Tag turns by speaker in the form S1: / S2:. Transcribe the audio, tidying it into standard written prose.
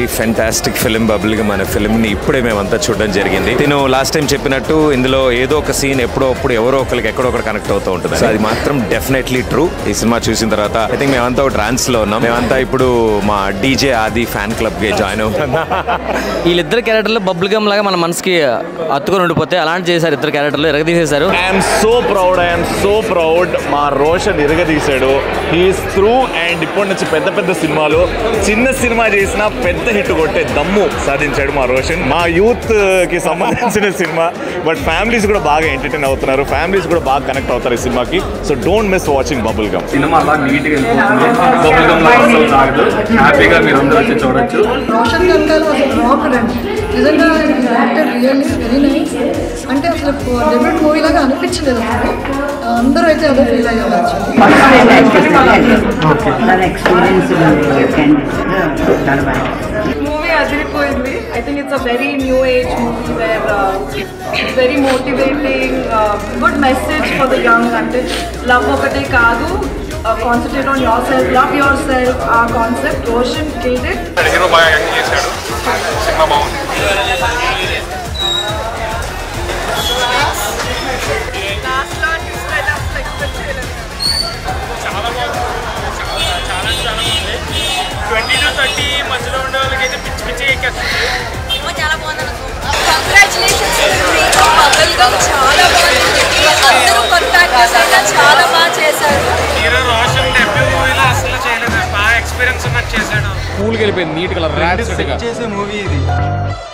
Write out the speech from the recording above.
S1: Very fantastic film bubble gum అనే film ని ఇప్పుడే మేమంతా చూడడం జరిగింది. నేను లాస్ట్ టైం చెప్పినట్టు ఇందులో ఏదో ఒక సీన్ ఎప్పుడో అప్పుడు ఎవరో ఒకరికి ఎక్కడో ఒకటి కనెక్ట్ అవుతూ ఉంటుంది. సో అది మాత్రం డెఫినెట్లీ ట్రూ. ఈ సినిమా చూసిన తర్వాత ఐ థింక్ మేమంతా ఒక ట్రాన్స్ లో ఉన్నాం. మేమంతా ఇప్పుడు మా డీజే ఆది ఫ్యాన్ క్లబ్ కి జాయిన్ అవుతాం.
S2: వీళ్ళిద్దరు క్యారెక్టర్లు బబుల్ గమ్ లాగా మన మనసుకి అత్తుకొని ఉండిపోతే అలాంటి చేశారు. ఇద్దరు క్యారెక్టర్లు ఎరగదీసేశారు.
S3: ఐఎమ్ సో ప్రౌడ్ మా రోషన్ ఎరగదీశాడు. హీఈస్ త్రూ అండ్ ఇప్పటి నుంచి పెద్ద పెద్ద సినిమాలు చిన్న సినిమా చేసినా పెద్ద హిట్ కొట్టే దమ్ము సాధించాడు మా రోషన్. మా యూత్ కి సంబంధించిన సినిమా, బట్ ఫ్యామిలీస్ కూడా బాగా ఎంటర్టైన్ అవుతున్నారు. ఫ్యామిలీస్ కూడా బాగా కనెక్ట్ అవుతారు ఈ సినిమాకి. So don't miss watching bubble gum.
S4: Cinema అలా నీట్ గా వెళ్ళిపోతుంది. బబుల్ గమ్ లా అసలు సాగదు. హ్యాపీగా మీరు అందరూ వచ్చి చూడొచ్చు.
S5: రోషన్ కనకాల వాజ్ రాక్ నిజంగా యాక్టర్ రియల్లీ వెరీ నైస్. అంటే అసలు డెబ్యూట్ మూవీ లాగా అనిపించలేదు. అసలు అందరూ అయితే అదే ఫీల్ అయ్యారు.
S6: మూవీ అదిరిపోయింది. I think it's a very new age movie where very motivating, good message for the young. అంటే లవ్ ఒకటే కాదు, concentrate on yourself, love yourself. ఆ concept Roshan killed it.
S4: Hero బాగా యాక్టింగ్ చేశాడు. Cinema బాగుంది.
S7: చాలా బాగుంది. చాలా బాగుంది. 20 to 30 మధ్యలో ఉండే వాళ్ళకి అయితే పిచ్చి పిచ్చి ఎక్కేస్తుంది.
S8: చాలా బాగుంది. కంగ్రాచులేషన్స్. బబుల్ గమ్ చాలా బాగుంది. అందరూ కొత్త యాక్టర్స్ అయినా చాలా బాగా చేశారు.
S7: హీరో రోషన్ డెబ్యూ మూవీలో అసలు చేయలేదు. బాగా ఎక్స్పీరియన్స్ ఉన్నట్టు చేశాడు.
S4: కూల్కి వెళ్ళిపోయింది నీట్ గా ర్యాట్ సెట్ గా
S9: చేసే మూవీ ఇది.